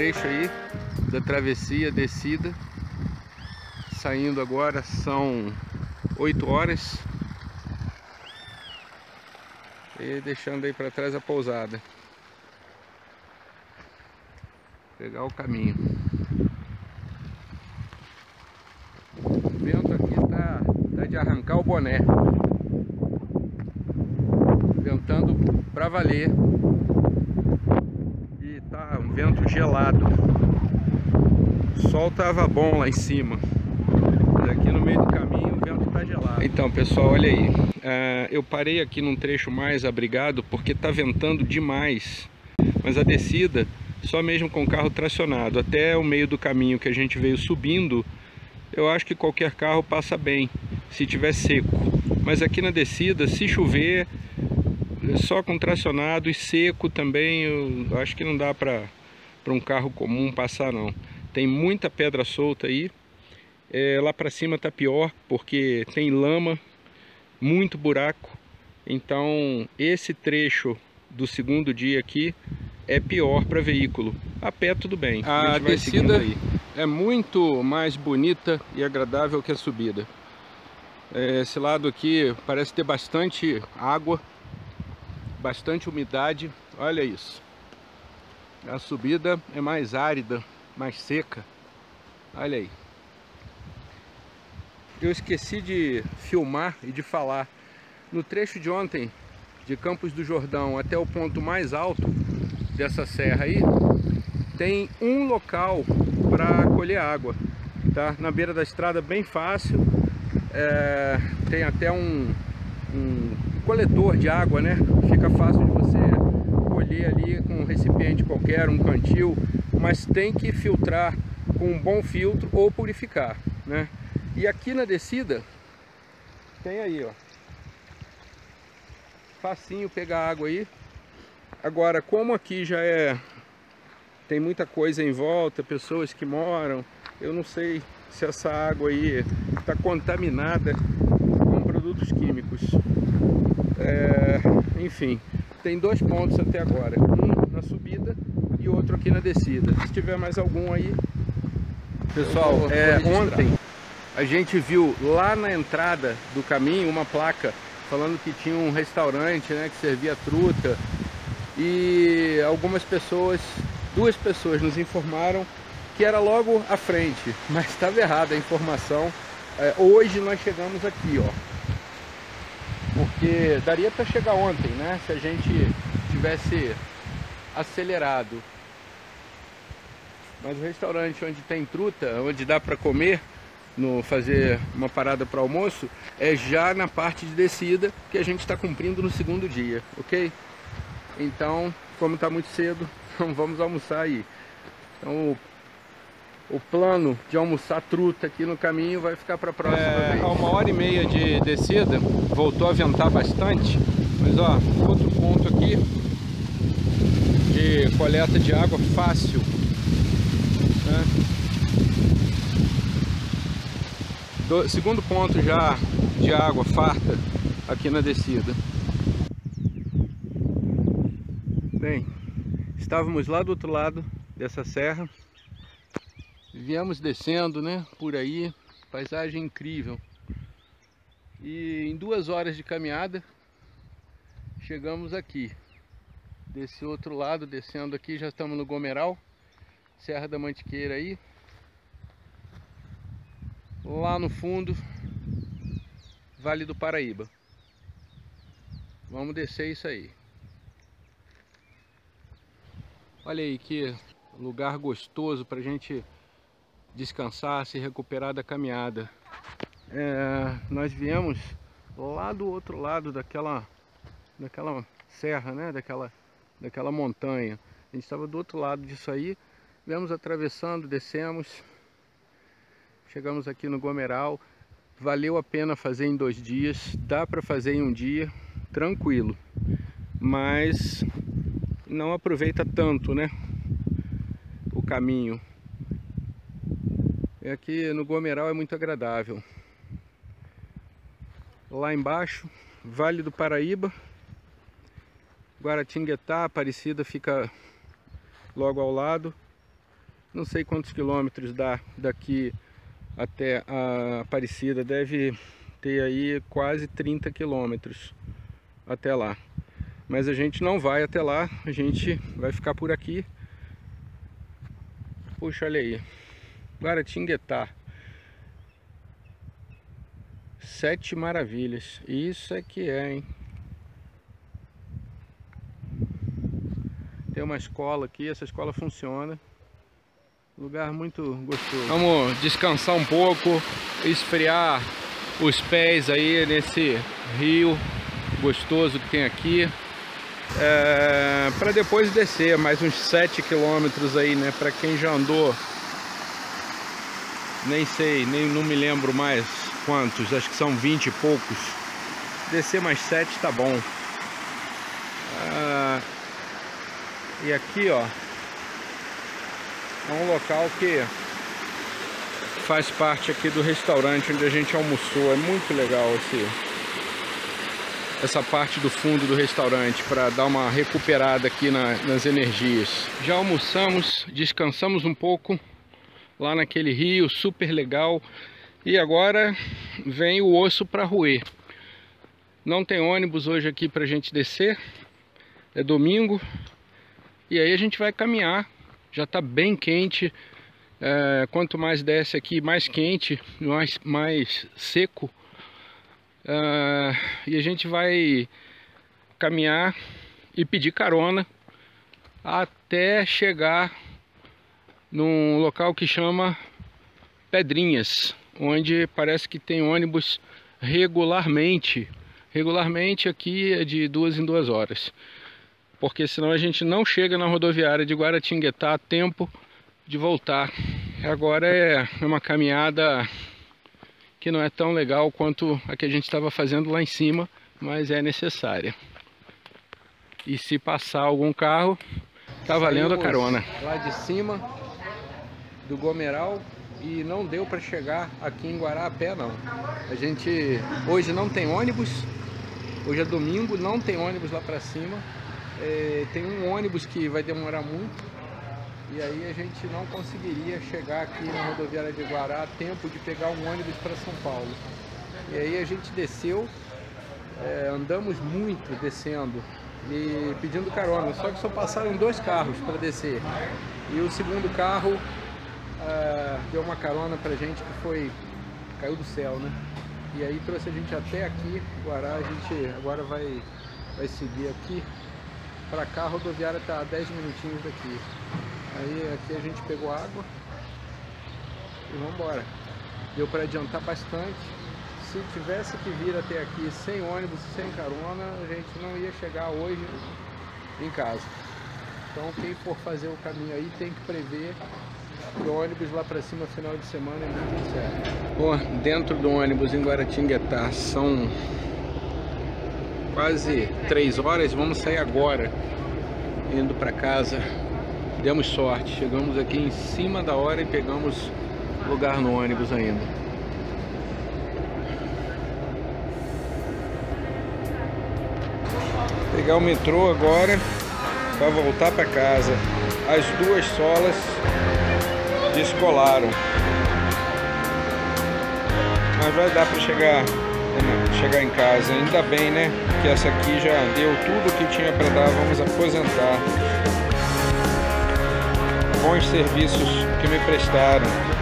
trecho aí da travessia, descida. Saindo agora, são 8 horas. E deixando aí para trás a pousada. Pegar o caminho. O vento aqui tá de arrancar o boné. Ventando pra valer. E tá um vento gelado. O sol tava bom lá em cima. Mas aqui no meio do caminho o vento tá gelado. Então, pessoal, olha aí. Eu parei aqui num trecho mais abrigado porque tá ventando demais. Mas a descida, só mesmo com o carro tracionado, até o meio do caminho que a gente veio subindo, eu acho que qualquer carro passa bem, se tiver seco. Mas aqui na descida, se chover, só com tracionado e seco também, eu acho que não dá para um carro comum passar não. Tem muita pedra solta aí. Lá para cima tá pior, porque tem lama, muito buraco. Então esse trecho do segundo dia aqui é pior para veículo. A pé tudo bem. A descida aí é muito mais bonita e agradável que a subida. Esse lado aqui parece ter bastante água, bastante umidade. Olha isso. A subida é mais árida, mais seca. Olha aí. Eu esqueci de filmar e de falar. No trecho de ontem, de Campos do Jordão até o ponto mais alto dessa serra aí, tem um local para colher água, tá? Na beira da estrada, bem fácil. Tem até um coletor de água, né? Fica fácil de você colher ali com um recipiente qualquer, um cantil, mas tem que filtrar com um bom filtro ou purificar, né? E aqui na descida tem aí, ó, facinho pegar água aí. Agora, como aqui já tem muita coisa em volta, pessoas que moram, eu não sei se essa água aí está contaminada com produtos químicos. Enfim, tem 2 pontos até agora, um na subida e outro aqui na descida. Se tiver mais algum aí, pessoal, ontem a gente viu lá na entrada do caminho uma placa falando que tinha um restaurante, né, que servia truta. E algumas pessoas, 2 pessoas nos informaram que era logo à frente, mas estava errada a informação. Hoje nós chegamos aqui, ó, porque daria para chegar ontem, né, se a gente tivesse acelerado. Mas o restaurante onde tem truta, onde dá para comer, fazer uma parada para almoço, é já na parte de descida que a gente está cumprindo no segundo dia, ok? Então, como está muito cedo, não vamos almoçar aí. Então, o plano de almoçar truta aqui no caminho vai ficar para a próxima vez. A 1h30 de descida, voltou a ventar bastante, mas ó, outro ponto aqui de coleta de água fácil, né? Segundo ponto já de água farta aqui na descida. Bem, estávamos lá do outro lado dessa serra, viemos descendo, né, por aí, paisagem incrível. E em 2 horas de caminhada chegamos aqui, desse outro lado, descendo aqui, já estamos no Gomeral, Serra da Mantiqueira aí. Lá no fundo, Vale do Paraíba. Vamos descer isso aí. Olha aí que lugar gostoso para a gente descansar, se recuperar da caminhada. Nós viemos lá do outro lado daquela serra, né? Daquela montanha. A gente estava do outro lado disso aí. Viemos atravessando, descemos. Chegamos aqui no Gomeral. Valeu a pena fazer em 2 dias. Dá para fazer em um dia, tranquilo. Mas não aproveita tanto, né, o caminho. Aqui no Gomeral é muito agradável. Lá embaixo, Vale do Paraíba, Guaratinguetá, Aparecida fica logo ao lado. Não sei quantos quilômetros dá daqui até a Aparecida, deve ter aí quase 30 quilômetros até lá. Mas a gente não vai até lá, a gente vai ficar por aqui. Puxa, olha aí, Guaratinguetá, 7 maravilhas, isso é que é, hein? Tem uma escola aqui, essa escola funciona. Lugar muito gostoso. Vamos descansar um pouco, esfriar os pés aí nesse rio gostoso que tem aqui. Para depois descer mais uns 7 quilômetros aí, né? Para quem já andou, nem sei, não me lembro mais quantos, acho que são 20 e poucos. Descer mais 7 tá bom. E aqui, ó, é um local que faz parte aqui do restaurante onde a gente almoçou. É muito legal essa parte do fundo do restaurante, para dar uma recuperada aqui nas energias. Já almoçamos, descansamos um pouco lá naquele rio, super legal. E agora vem o osso para roer. Não tem ônibus hoje aqui pra gente descer, é domingo. E aí a gente vai caminhar, já está bem quente. Quanto mais desce aqui, mais quente, mais seco. E a gente vai caminhar e pedir carona até chegar num local que chama Pedrinhas, onde parece que tem ônibus regularmente. Regularmente aqui é de 2 em 2 horas. Porque senão a gente não chega na rodoviária de Guaratinguetá a tempo de voltar. Agora é uma caminhada que não é tão legal quanto a que a gente estava fazendo lá em cima, mas é necessária. E se passar algum carro, tá valendo a carona. Lá de cima do Gomeral, e não deu para chegar aqui em Guará a pé não. A gente hoje não tem ônibus, hoje é domingo, não tem ônibus lá para cima. Tem um ônibus que vai demorar muito, e aí a gente não conseguiria chegar aqui na rodoviária de Guará a tempo de pegar um ônibus para São Paulo. E aí a gente desceu, andamos muito descendo e pedindo carona, só que só passaram 2 carros para descer, e o segundo carro deu uma carona pra gente que caiu do céu, né? E aí trouxe a gente até aqui, Guará. A gente agora vai seguir aqui para cá. A rodoviária está a 10 minutinhos daqui. Aí aqui a gente pegou água e vamos embora. Deu para adiantar bastante. Se tivesse que vir até aqui sem ônibus, sem carona, a gente não ia chegar hoje em casa. Então quem for fazer o caminho aí tem que prever que o ônibus lá para cima final de semana é muito incerto. Pô, dentro do ônibus em Guaratinguetá são quase 3 horas, vamos sair agora, indo para casa. Demos sorte, chegamos aqui em cima da hora e pegamos lugar no ônibus ainda. Pegar o metrô agora para voltar para casa. As 2 solas descolaram, mas vai dar para chegar em casa. Ainda bem, né, que essa aqui já deu tudo que tinha para dar. Vamos aposentar. Bons serviços que me prestaram.